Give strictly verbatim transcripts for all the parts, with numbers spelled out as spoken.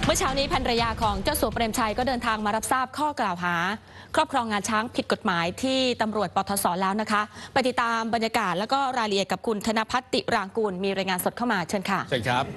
เมื่อเช้านี้ภรรยาของเจ้าสัวเปรมชัยก็เดินทางมารับทราบข้อกล่าวหาครอบครองงาช้างผิดกฎหมายที่ตำรวจปทศแล้วนะคะไปติดตามบรรยากาศและก็รายละเอียดกับคุณธนภัทร ติรางกูลมีรายงานสดเข้ามาเชิญค่ะเชิญครับ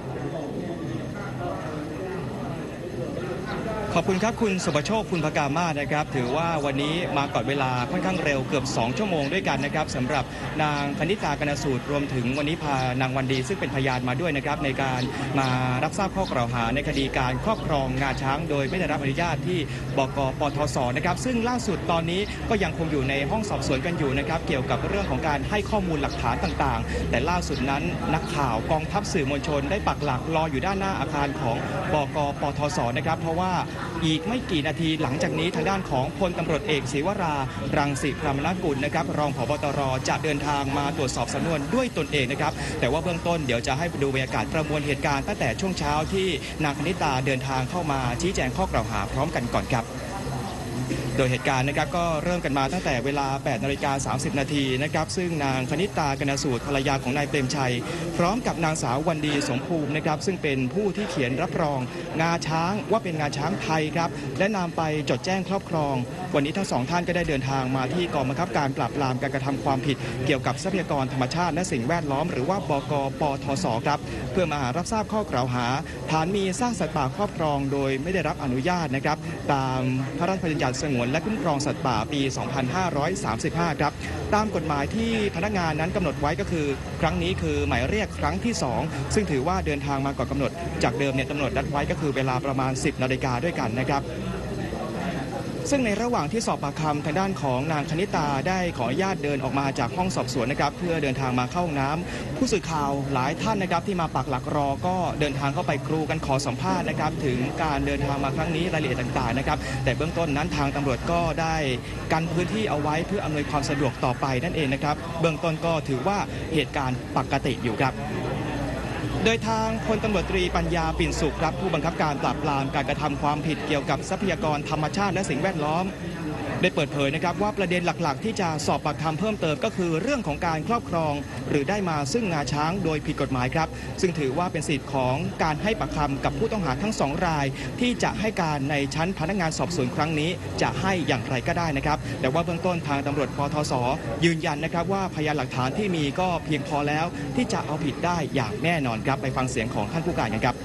ขอบคุณครับคุณสุภโชคคุณพกามาศนะครับถือว่าวันนี้มาก่อนเวลาค่อนข้างเร็วเกือบสองชั่วโมงด้วยกันนะครับสำหรับนางคณิตากนสูตรรวมถึงวันนี้พานางวันดีซึ่งเป็นพยานมาด้วยนะครับในการมารับทราบข้อกล่าวหาในคดีการครอบครองงาช้างโดยไม่ได้รับอนุญาตที่บก.ปทศนะครับซึ่งล่าสุดตอนนี้ก็ยังคงอยู่ในห้องสอบสวนกันอยู่นะครับเกี่ยวกับเรื่องของการให้ข้อมูลหลักฐานต่างๆแต่ล่าสุดนั้นนักข่าวกองทัพสื่อมวลชนได้ปักหลักรออยู่ด้านหน้าอาคารของบก.ปทศนะครับเพราะว่าอีกไม่กี่นาทีหลังจากนี้ทางด้านของพลตำรวจเอกศิวรารังสิพรามนกุลนะครับรองผบ.ตร.จะเดินทางมาตรวจสอบสำนวนด้วยตนเองนะครับแต่ว่าเบื้องต้นเดี๋ยวจะให้ดูบรรยากาศประมวลเหตุการณ์ตั้งแต่ช่วงเช้าที่นางคณิตาเดินทางเข้ามาชี้แจงข้อกล่าวหาพร้อมกันก่อนครับโดยเหตุการณ์นะครับก็เริ่มกันมาตั้งแต่เวลา แปดนาฬิกาสามสิบนาทีนะครับซึ่งนางคณิตากนสูตรภรรยาของนายเปรมชัยพร้อมกับนางสาววันดีสมภูมินะครับซึ่งเป็นผู้ที่เขียนรับรองงาช้างว่าเป็นงาช้างไทยครับและนำไปจดแจ้งครอบครองวันนี้ทั้งสองท่านก็ได้เดินทางมาที่กองบังคับการปราบปรามการกระทำความผิดเกี่ยวกับทรัพยากรธรรมชาติและสิ่งแวดล้อมหรือว่าบก.ปทศครับเพื่อมารับทราบข้อกล่าวหาฐานมีสร้างสัตว์ป่าครอบครองโดยไม่ได้รับอนุญาตนะครับตามพระราชบัญญัติสงวนและคุ้มครองสัตว์ป่าปี สองพันห้าร้อยสามสิบห้า ครับตามกฎหมายที่พนักงานนั้นกำหนดไว้ก็คือครั้งนี้คือหมายเรียกครั้งที่สองซึ่งถือว่าเดินทางมาก่อนกำหนดจากเดิมเนี่ยกำหนดนัดไว้ก็คือเวลาประมาณสิบนาฬิกาด้วยกันนะครับซึ่งในระหว่างที่สอบปากคำทางด้านของนางคณิตาได้ขออนุญาตเดินออกมาจากห้องสอบสวนนะครับเพื่อเดินทางมาเข้าห้องน้ำผู้สื่อข่าวหลายท่านนะครับที่มาปักหลักรอก็เดินทางเข้าไปกรูกันขอสัมภาษณ์นะครับถึงการเดินทางมาครั้งนี้รายละเอียดต่างๆนะครับแต่เบื้องต้นนั้นทางตำรวจก็ได้กันพื้นที่เอาไว้เพื่ออำนวยความสะดวกต่อไปนั่นเองนะครับเบื้องต้นก็ถือว่าเหตุการณ์ปกติอยู่ครับโดยทางพลตำรวจตรีปัญญาปิ่นสุขครับผู้บังคับการปราบปรามการกระทำความผิดเกี่ยวกับทรัพยากรธรรมชาติและสิ่งแวดล้อมได้เปิดเผยนะครับว่าประเด็นหลักๆที่จะสอบปากคำเพิ่มเติมก็คือเรื่องของการครอบครองหรือได้มาซึ่งงาช้างโดยผิดกฎหมายครับซึ่งถือว่าเป็นสิทธิ์ของการให้ปากคำกับผู้ต้องหาทั้งสองรายที่จะให้การในชั้นพนักงานสอบสวนครั้งนี้จะให้อย่างไรก็ได้นะครับแต่ว่าเบื้องต้นทางตำรวจปทศยืนยันนะครับว่าพยานหลักฐานที่มีก็เพียงพอแล้วที่จะเอาผิดได้อย่างแน่นอนครับไปฟังเสียงของท่านผู้การกันครับ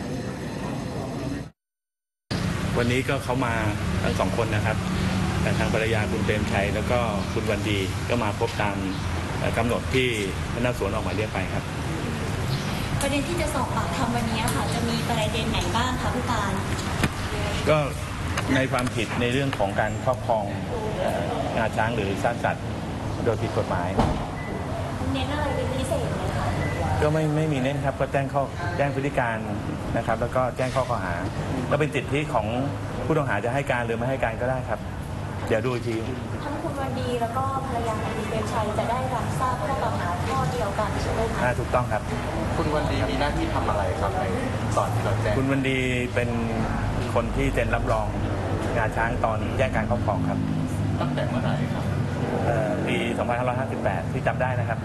วันนี้ก็เขามาทั้งสองคนนะครับแต่ทางภรรยาคุณเปรมชัยแล้วก็คุณวันดีก็มาพบตามกำหนดที่พนักงานสวนออกหมายเรียกไปครับประเด็นที่จะสอบปากคำวันนี้ค่ะจะมีประเด็นไหนบ้างคะผู้การก็ในความผิดในเรื่องของการครอบครองงาช้างหรือซากสัตว์โดยผิดกฎหมายเน้นอะไรเป็นพิเศษไหมคะก็ไม่ไม่มีเน้นครับก็แจ้งข้อแจ้งพฤติการนะครับแล้วก็แจ้งข้อกล่าวหาก็เป็นสิทธิของผู้ต้องหาจะให้การหรือไม่ให้การก็ได้ครับเดี๋ยวดูอีกทีทั้งคุณวันดีแล้วก็ภรรยาของคุณเปรมชัยจะได้รับทราบข้อกล่าวหาข้อเดียวกันใช่ไหมคะถูกต้องครับคุณวันดีมีหน้าที่ทำอะไรครับในตอนที่เราแจ้งคุณวันดีเป็นคนที่เซ็นรับรองงาช้างตอนแจ้งการครอบครองครับตั้งแต่เมื่อไหร่ครับปีสองพันห้าร้อยห้าสิบแปดที่จำได้นะครับ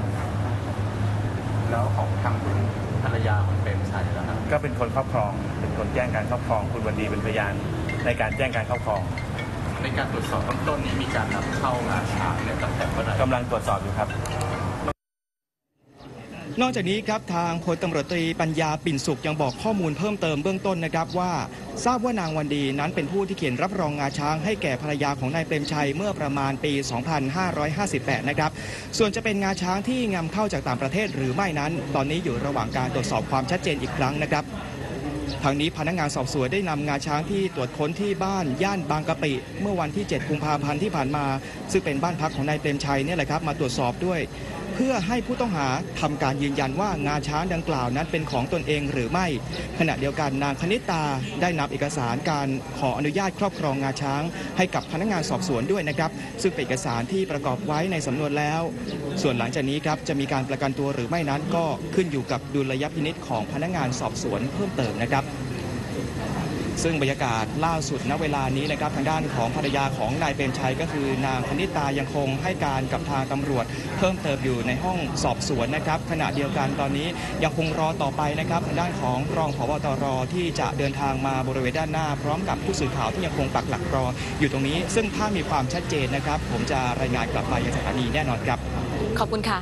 แล้วของทางคุณภรรยาคุณเปรมชัยแล้วครับก็เป็นคนครอบครองเป็นคนแจ้งการครอบครองคุณวันดีเป็นพยานในการแจ้งการครอบครองในการตรวจสอบต้นนี้มีการนำเข้างาช้างเนี่ยตั้งแต่เมื่อไหร่กำลังตรวจสอบอยู่ครับนอกจากนี้ครับทางพลตำรวจตรีปัญญาปิ่นสุขยังบอกข้อมูลเพิ่มเติมเบื้องต้นนะครับว่าทราบว่านางวันดีนั้นเป็นผู้ที่เขียนรับรองงาช้างให้แก่ภรรยาของนายเปรมชัยเมื่อประมาณปี สองพันห้าร้อยห้าสิบแปด นะครับส่วนจะเป็นงาช้างที่นำเข้าจากต่างประเทศหรือไม่นั้นตอนนี้อยู่ระหว่างการตรวจสอบความชัดเจนอีกครั้งนะครับทางนี้พนักงานสอบสวนได้นำงาช้างที่ตรวจค้นที่บ้านย่านบางกะปิเมื่อวันที่เจ็ดกุมภาพันธ์ที่ผ่านมาซึ่งเป็นบ้านพักของนายเปรมชัยเนี่ยแหละครับมาตรวจสอบด้วยเพื่อให้ผู้ต้องหาทำการยืนยันว่างาช้างดังกล่าวนั้นเป็นของตนเองหรือไม่ขณะเดียวกันนางคณิตาได้นำเอกสารการขออนุญาตครอบครองงาช้างให้กับพนักงานสอบสวนด้วยนะครับซึ่งเป็นเอกสารที่ประกอบไว้ในสำนวนแล้วส่วนหลังจากนี้ครับจะมีการประกันตัวหรือไม่นั้นก็ขึ้นอยู่กับดุลยพินิจของพนักงานสอบสวนเพิ่มเติมนะครับซึ่งบรรยากาศล่าสุดณเวลานี้นะครับทางด้านของภรรยาของนายเปรมชัยก็คือนางคณิตายังคงให้การกับทางตำรวจเพิ่มเติมอยู่ในห้องสอบสวนนะครับขณะเดียวกันตอนนี้ยังคงรอต่อไปนะครับทางด้านของรองผบ.ตร.ที่จะเดินทางมาบริเวณด้านหน้าพร้อมกับผู้สื่อข่าวที่ยังคงปักหลักรออยู่ตรงนี้ซึ่งถ้ามีความชัดเจนนะครับผมจะรายงานกลับไปยังสถานีแน่นอนครับขอบคุณค่ะ